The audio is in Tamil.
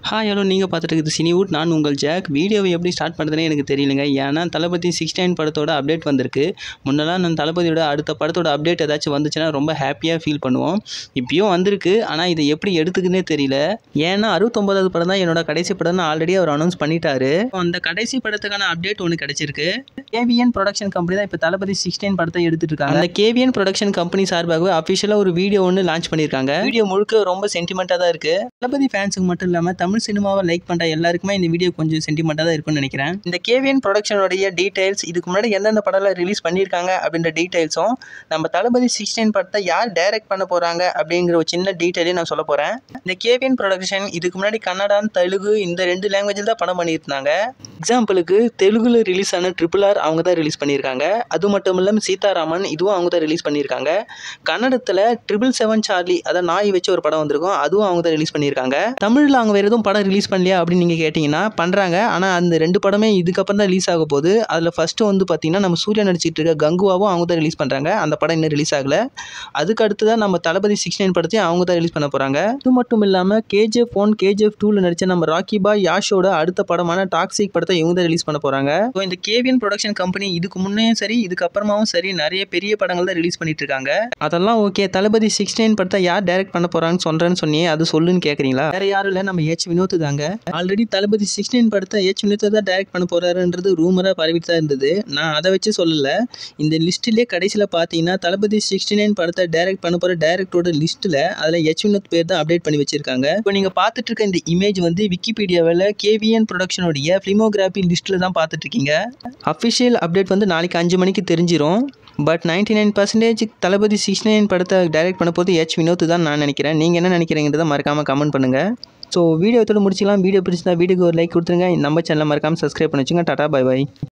ஹாய் ஹலோ நீங்கள் பார்த்துட்டு இருக்குது சினிவுட். நான் உங்கள் ஜாக். வீடியோவை எப்படி ஸ்டார்ட் பண்ணுறதுனே எனக்கு தெரியலங்க. ஏன்னா தளபதி 69 படத்தோட அப்டேட் வந்திருக்கு. முன்னெல்லாம் நான் தளபதியோட அடுத்த படத்தோட அப்டேட் ஏதாச்சும் வந்துச்சுன்னா ரொம்ப ஹாப்பியாக ஃபீல் பண்ணுவோம். இப்பயும் வந்திருக்கு, ஆனால் இதை எப்படி எடுத்துக்குன்னே தெரியல. ஏன்னா 69வது படம் தான் என்னோட கடைசி படம்னு ஆல்ரெடி அவர் அனௌன்ஸ் பண்ணிட்டாரு. அந்த கடைசி படத்துக்கான அப்டேட் ஒன்று கிடைச்சிருக்கு. கேவிஎன் ப்ரொடக்ஷன் கம்பெனி தான் இப்போ தளபதி 16 படத்தை எடுத்துட்டு இருக்காங்க. அந்த கேவிஎன் ப்ரொடக்ஷன் கம்பெனி சார்பாகவே அஃபிஷியலாக ஒரு வீடியோ ஒன்று லான்ச் பண்ணியிருக்காங்க. வீடியோ முழுக்க ரொம்ப சென்டிமெண்ட்டாக தான் இருக்கு. தளபதி ஃபேன்ஸுக்கு மட்டும் இல்லாமல் தமிழ் சினிமாவை லைக் பண்ணுற எல்லாருக்குமே இந்த வீடியோ கொஞ்சம் சென்டிமெண்ட்டாக தான் இருக்கும்னு நினைக்கிறேன். இந்த கேவிஎன் ப்ரொடக்ஷனுடைய டீடைல்ஸ், இதுக்கு முன்னாடி எந்தெந்த படம்லாம் ரிலீஸ் பண்ணியிருக்காங்க அப்படின்ற டீடைல்ஸும், நம்ம தளபதி 16 படத்தை யார் டைரக்ட் பண்ண போகிறாங்க அப்படிங்கிற ஒரு சின்ன டீட்டெயிலையும் நான் சொல்ல போகிறேன். இந்த கேவிஎன் ப்ரொடக்ஷன் இதுக்கு முன்னாடி கன்னடா, தெலுங்கு இந்த 2 லாங்குவேஜில் தான் படம் பண்ணியிருந்தாங்க. எக்ஸாம்பிளுக்கு தெலுங்குல ரிலீஸ் ஆன RRR அவங்க தான் ரிலீஸ் பண்ணியிருக்காங்க. அது மட்டும் இல்லாமல் சீதாராமன் இதுவும் அவங்க தான் ரிலீஸ் பண்ணியிருக்காங்க. கன்னடத்தில் 777 சார்லி, அதாவது நாய் வச்சு ஒரு படம் வந்திருக்கும், அதுவும் அவங்க தான் ரிலீஸ் பண்ணியிருக்காங்க. தமிழில் அவங்க வேறு எதுவும் படம் ரிலீஸ் பண்ணலையா அப்படின்னு நீங்கள் கேட்டிங்கன்னா பண்ணுறாங்க. ஆனால் அந்த 2 படமே இதுக்கப்புறம் தான் ரிலீஸ் ஆக போகுது. அதில் ஃபஸ்ட்டு வந்து பார்த்தீங்கன்னா நம்ம சூர்யா நடிச்சிட்டு இருக்க கங்குவாவும் அவங்க தான் ரிலீஸ் பண்ணுறாங்க. அந்த படம் இன்னும் ரிலீஸ் ஆகலை. அதுக்கு அடுத்து தான் நம்ம தளபதி 16 படத்தையும் அவங்க தான் ரிலீஸ் பண்ண போகிறாங்க. இது மட்டும் இல்லாமல் KGF 1 KGF 2ல் நடித்த நம்ம ராக்கி பாய் யாஷோட அடுத்த படமான டாக்ஸிக் படத்தை இவங்க தான் ரிலீஸ் பண்ண போகிறாங்க. ஸோ இந்த கேவிஎன் ப்ரொடக்ஷன் கம்பெனி இதுக்கு முன்னையும் சரி இதுக்கப்புறமாவும் சரி நிறைய பெரிய படங்கள் தான் ரிலீஸ் பண்ணிட்டு இருக்காங்க. அதெல்லாம் ஓகே. தளபதி 16 படத்தை யார் டைரக்ட் பண்ண போகிறாங்கன்னு சொல்கிறேன்னு சொன்னீங்க, அது சொல்லுன்னு கேட்குறீங்களா? வேறு யாரும் இல்லை, நம்ம H. வினோத் தாங்க. ஆல்ரெடி தளபதி 16 படத்தை H. வினோத் தான் டைரக்ட் பண்ண போகிறாருன்றது ரூமராக பரவிட்டு தான் இருந்தது. நான் அதை வச்சு சொல்லலை. இந்த லிஸ்ட்டிலே கடைசியில் பார்த்தீங்கன்னா தளபதி 69 படத்தை டைரக்ட் பண்ண போகிற டைரக்டரோட லிஸ்ட்டில் அதில் H. வினோத் பேர் தான் அப்டேட் பண்ணி வச்சிருக்காங்க. இப்போ நீங்கள் பார்த்துட்டு இருக்க இந்த இமேஜ் வந்து விக்கிபீடியாவில் கேவிஎன் ப்ரொடக்ஷனுடைய ஃபிலிமோகிராஃபி லிஸ்ட்டில் தான் பார்த்துட்டு இருக்கீங்க. அஃபிஷியல் அப்டேட் வந்து நாளைக்கு 5 மணிக்கு தெரிஞ்சிடும். பட் 99% தளபதி 69 படத்தை டைரக்ட் பண்ண போது H. வினோத் தான் நான் நினைக்கிறேன். நீங்கள் என்ன நினைக்கிறீங்கிறத மறக்காமல் கமெண்ட் பண்ணுங்கள். So video முடிச்சிக்கலாம். வீடியோ பிடிச்சிருந்தா வீடியோக்கு ஒரு லைக் கொடுத்துருங்க. நம்ம சேனலை மறக்காமல் சப்ஸ்கிரைப் பண்ணி வச்சுங்க. Tata, bye by.